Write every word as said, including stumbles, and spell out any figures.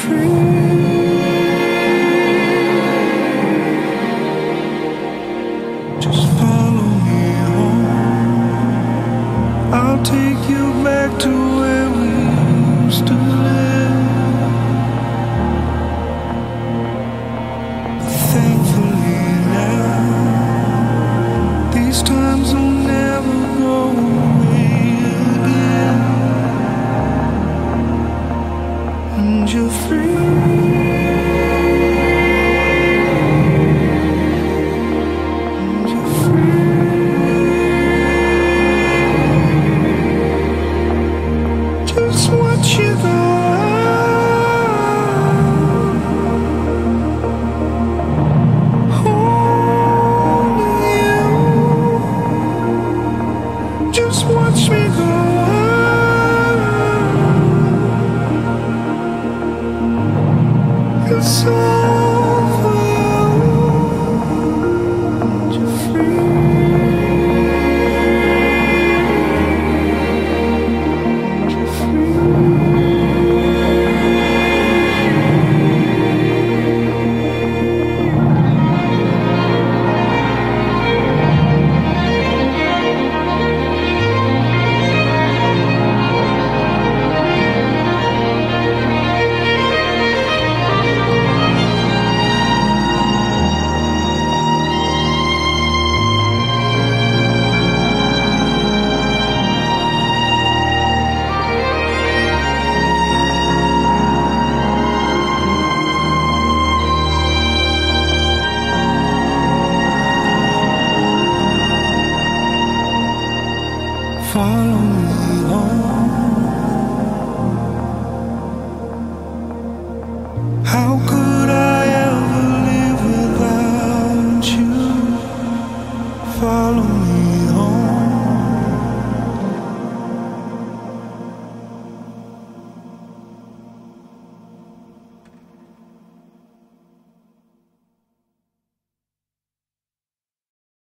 free. Just follow me home. I'll take you back to where we used to live. Thankfully now, these times will never go away again. And you're free. And you're free. Just what you got.